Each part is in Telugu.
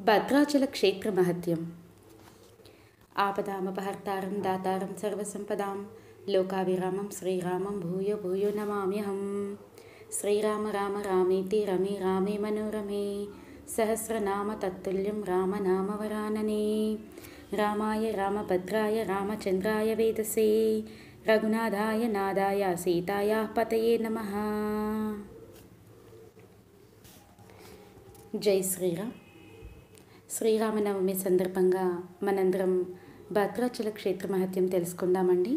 భద్రాచల క్షేత్ర మహత్యం. ఆపదామపహర్తారం దాతారం సర్వసంపదాం లోకాభిరామం శ్రీరామం భూయో భూయో నమామ్యహం. శ్రీరామ రామ రామేతి రమే రామే మనోరమే సహస్రనామ తత్తుల్యం రామనామవరాననే. రామాయ రామభద్రాయ రామచంద్రాయ వేదసే రఘునాథాయ నాదాయ సీతాయా పతయే నమః. జై శ్రీరామ్. శ్రీరామనవమి సందర్భంగా మనందరం భద్రాచల క్షేత్ర మహత్యం తెలుసుకుందామండి.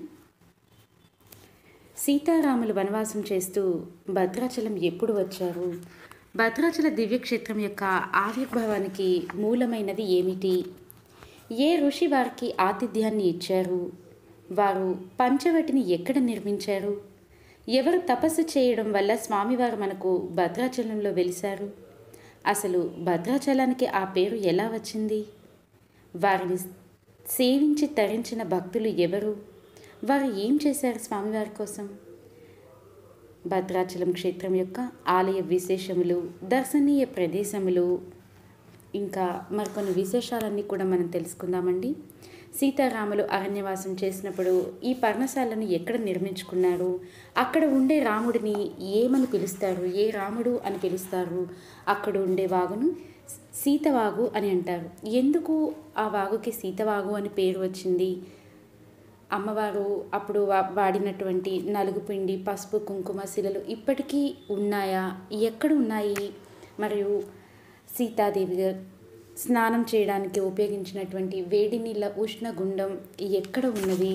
సీతారాములు వనవాసం చేస్తూ భద్రాచలం ఎప్పుడు వచ్చారు? భద్రాచల దివ్యక్షేత్రం యొక్క ఆవిర్భావానికి మూలమైనది ఏమిటి? ఏ ఋషి వారికి ఆతిథ్యాన్ని ఇచ్చారు? వారు పంచవటిని ఎక్కడ నిర్మించారు? ఎవరు తపస్సు చేయడం వల్ల స్వామివారు మనకు భద్రాచలంలో వెలిశారు? అసలు భద్రాచలానికి ఆ పేరు ఎలా వచ్చింది? వారిని సేవించి తరించిన భక్తులు ఎవరు? వారు ఏం చేశారు స్వామివారి కోసం? భద్రాచలం క్షేత్రం యొక్క ఆలయ విశేషములు, దర్శనీయ ప్రదేశములు, ఇంకా మరికొన్ని విశేషాలన్నీ కూడా మనం తెలుసుకుందామండి. సీతారాములు అరణ్యవాసం చేసినప్పుడు ఈ పర్ణశాలను ఎక్కడ నిర్మించుకున్నారు? అక్కడ ఉండే రాముడిని ఏమని పిలుస్తారు? ఏ రాముడు అని పిలుస్తారు? అక్కడ ఉండే వాగును సీతవాగు అని అంటారు. ఎందుకు ఆ వాగుకి సీతవాగు అని పేరు వచ్చింది? అమ్మవారు అప్పుడు వాడినటువంటి నలుగుపిండి, పసుపు, కుంకుమ శిలలు ఇప్పటికీ ఉన్నాయా? ఎక్కడ ఉన్నాయి? మరియు సీతాదేవిగా స్నానం చేయడానికి ఉపయోగించినటువంటి వేడి నీళ్ళ ఉష్ణగుండం ఎక్కడ ఉన్నది?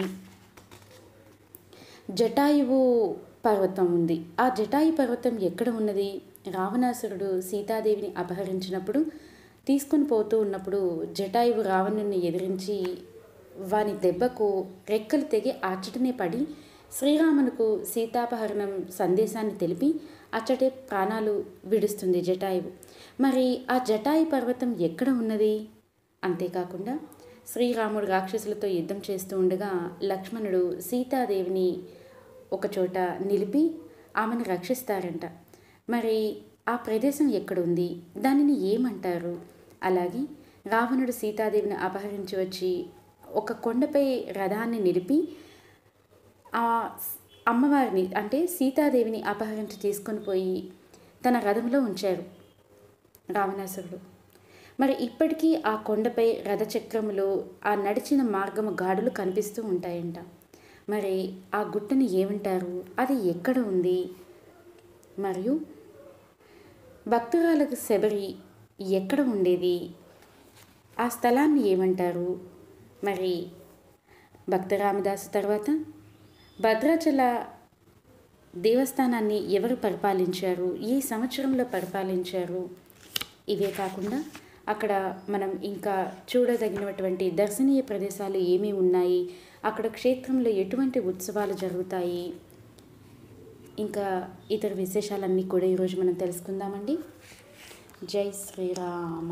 జటాయువు పర్వతం ఉంది. ఆ జటాయు పర్వతం ఎక్కడ ఉన్నది? రావణాసురుడు సీతాదేవిని అపహరించినప్పుడు తీసుకొని పోతూ ఉన్నప్పుడు జటాయువు రావణుని ఎదిరించి వాని దెబ్బకు రెక్కలు తెగి అచ్చటనే పడి శ్రీరామునకు సీతాపహరణం సందేశాన్ని తెలిపి అచ్చటే ప్రాణాలు విడుస్తుంది జటాయువు. మరి ఆ జటాయు పర్వతం ఎక్కడ ఉన్నది? అంతేకాకుండా శ్రీరాముడు రాక్షసులతో యుద్ధం చేస్తూ ఉండగా లక్ష్మణుడు సీతాదేవిని ఒకచోట నిలిపి ఆమెను రక్షిస్తారంట. మరి ఆ ప్రదేశం ఎక్కడుంది? దానిని ఏమంటారు? అలాగే రావణుడు సీతాదేవిని అపహరించి వచ్చి ఒక కొండపై రథాన్ని నిలిపి ఆ అమ్మవారిని అంటే సీతాదేవిని అపహరించి తీసుకొని పోయి తన రథంలో ఉంచారు రావణాసురుడు. మరి ఇప్పటికీ ఆ కొండపై రథచక్రములో ఆ నడిచిన మార్గము గాడులు కనిపిస్తూ ఉంటాయంట. మరి ఆ గుట్టని ఏమంటారు? అది ఎక్కడ ఉంది? మరియు భక్తురాలకు శబరి ఎక్కడ ఉండేది? ఆ స్థలాన్ని ఏమంటారు? మరి భక్త రామదాసు తర్వాత భద్రాచల దేవస్థానాన్ని ఎవరు పరిపాలించారు? ఏ సంవత్సరంలో పరిపాలించారు? ఇవే కాకుండా అక్కడ మనం ఇంకా చూడదగినటువంటి దర్శనీయ ప్రదేశాలు ఏమేమి ఉన్నాయి? అక్కడ క్షేత్రంలో ఎటువంటి ఉత్సవాలు జరుగుతాయి? ఇంకా ఇతర విశేషాలన్నీ కూడా ఈరోజు మనం తెలుసుకుందామండి. జై శ్రీరామ.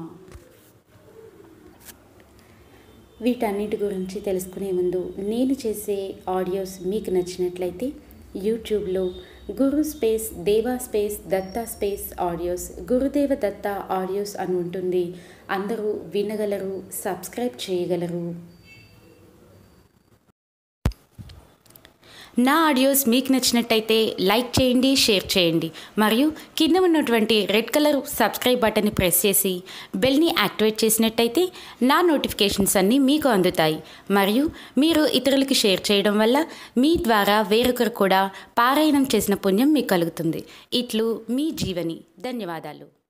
వీటన్నిటి గురించి తెలుసుకునే ముందు నేను చేసే ఆడియోస్ మీకు నచ్చినట్లయితే యూట్యూబ్లో Guru space Deva space Datta space audios, Gurudeva Datta audios అని ఉంటుంది. అందరూ వినగలరు, సబ్స్క్రైబ్ చేయగలరు. నా ఆడియోస్ మీకు నచ్చినట్టయితే లైక్ చేయండి, షేర్ చేయండి, మరియు కింద ఉన్నటువంటి రెడ్ కలర్ సబ్స్క్రైబ్ బటన్ని ప్రెస్ చేసి బెల్ని యాక్టివేట్ చేసినట్టయితే నా నోటిఫికేషన్స్ అన్నీ మీకు అందుతాయి. మరియు మీరు ఇతరులకి షేర్ చేయడం వల్ల మీ ద్వారా వేరొకరు కూడా పారాయణం చేసిన పుణ్యం మీకు కలుగుతుంది. ఇట్లు మీ జీవని. ధన్యవాదాలు.